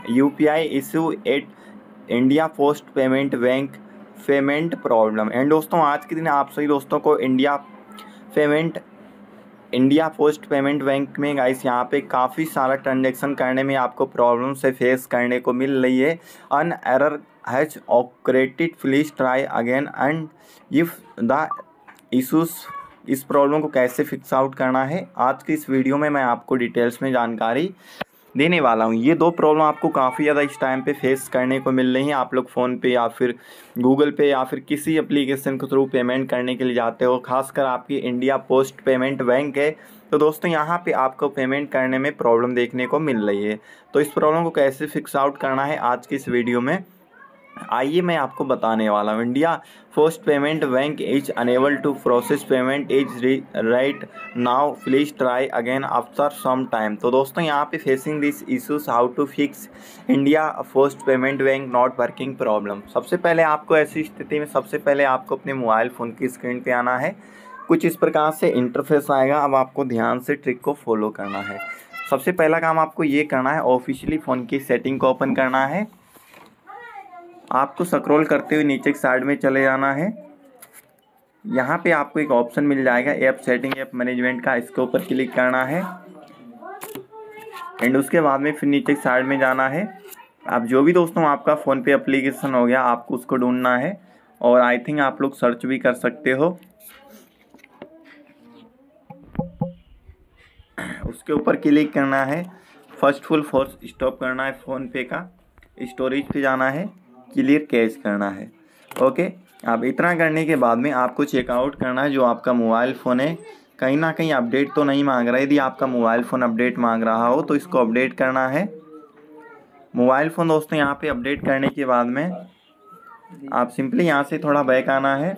UPI issue at India Post Payment Bank payment problem. And दोस्तों आज के दिन आप सभी दोस्तों को इंडिया पोस्ट पेमेंट बैंक में गाइस यहाँ पे काफ़ी सारा ट्रांजेक्शन करने में आपको प्रॉब्लम से फेस करने को मिल रही है। An error has occurred, please try again and if the issues. इस प्रॉब्लम को कैसे फिक्स आउट करना है आज की इस वीडियो में मैं आपको डिटेल्स में जानकारी देने वाला हूँ। ये दो प्रॉब्लम आपको काफ़ी ज़्यादा इस टाइम पे फेस करने को मिल रही हैं। आप लोग फ़ोन पे या फिर गूगल पे या फिर किसी एप्लीकेशन के थ्रू पेमेंट करने के लिए जाते हो, खासकर आपकी इंडिया पोस्ट पेमेंट बैंक है तो दोस्तों यहाँ पे आपको पेमेंट करने में प्रॉब्लम देखने को मिल रही है। तो इस प्रॉब्लम को कैसे फिक्स आउट करना है आज की इस वीडियो में आइए मैं आपको बताने वाला हूँ। India Post Payment Bank is unable to process payment is right now, please try again after some time. तो दोस्तों यहाँ पे facing this issues, how to fix India Post Payment Bank not working problem. सबसे पहले आपको ऐसी स्थिति में सबसे पहले आपको अपने मोबाइल फ़ोन की स्क्रीन पे आना है। कुछ इस प्रकार से इंटरफेस आएगा। अब आपको ध्यान से ट्रिक को फॉलो करना है। सबसे पहला काम आपको ये करना है, ऑफिशियली फ़ोन की सेटिंग को ओपन करना है। आपको स्क्रॉल करते हुए नीचे की साइड में चले जाना है। यहाँ पे आपको एक ऑप्शन मिल जाएगा ऐप सेटिंग ऐप मैनेजमेंट का, इसके ऊपर क्लिक करना है एंड उसके बाद में फिर नीचे की साइड में जाना है। आप जो भी दोस्तों आपका फ़ोन पे एप्लीकेशन हो गया आपको उसको ढूंढना है और आई थिंक आप लोग सर्च भी कर सकते हो। उसके ऊपर क्लिक करना है, फर्स्ट फुल फोर्स स्टॉप करना है, फ़ोन पे का स्टोरेज पे जाना है, क्लियर कैश करना है। ओके, अब इतना करने के बाद में आपको चेकआउट करना है जो आपका मोबाइल फ़ोन है कहीं ना कहीं अपडेट तो नहीं मांग रहा है। यदि आपका मोबाइल फ़ोन अपडेट मांग रहा हो तो इसको अपडेट करना है। मोबाइल फ़ोन दोस्तों यहाँ पे अपडेट करने के बाद में आप सिंपली यहाँ से थोड़ा बैक आना है।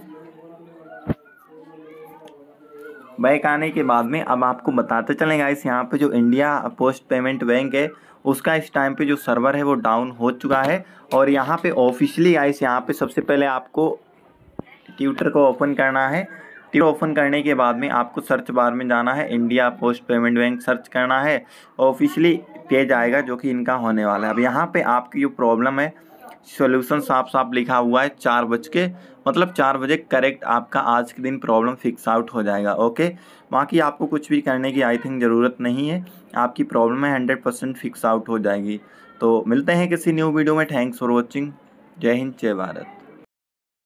बैक आने के बाद में अब आपको बताते चलें गाइस, यहाँ पे जो इंडिया पोस्ट पेमेंट बैंक है उसका इस टाइम पे जो सर्वर है वो डाउन हो चुका है। और यहाँ पे ऑफिशियली गाइस यहाँ पे सबसे पहले आपको ट्विटर को ओपन करना है। ट्विटर ओपन करने के बाद में आपको सर्च बार में जाना है, India Post Payment Bank search करना है। ऑफिशियली पेज आएगा जो कि इनका होने वाला है। अब यहाँ पे आपकी जो प्रॉब्लम है सॉल्यूशन साफ साफ लिखा हुआ है 4 बज के, मतलब 4 बजे करेक्ट आपका आज के दिन प्रॉब्लम फिक्स आउट हो जाएगा। ओके, बाकी आपको कुछ भी करने की आई थिंक ज़रूरत नहीं है, आपकी प्रॉब्लम है 100% फिक्स आउट हो जाएगी। तो मिलते हैं किसी न्यू वीडियो में। Thanks for watching. जय हिंद, जय भारत।